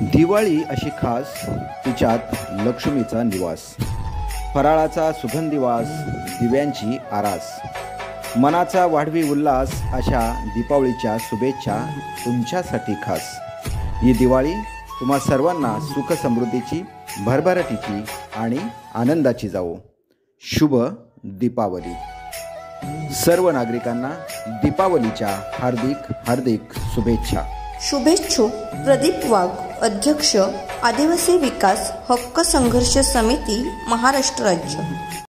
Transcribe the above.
दिवाळी अशी खास, तिच्यात लक्ष्मीचा निवास, फराळाचा सुगंधी वास, दिव्यांची आरास, मनाचा वाढवी उल्हास, अशा दीपावलीच्या शुभेच्छा तुमच्यासाठी खास। ही दिवाळी तुम्हा सर्वांना सुख समृद्धीची, भरभराटीची आणि आनंदाची जावो। शुभ दीपावली। सर्व नागरिकांना दीपावलीच्या हार्दिक हार्दिक शुभेच्छा। शुभेच्छुक प्रदीप वाघ, अध्यक्ष, आदिवासी विकास हक्क संघर्ष समिती, महाराष्ट्र राज्य।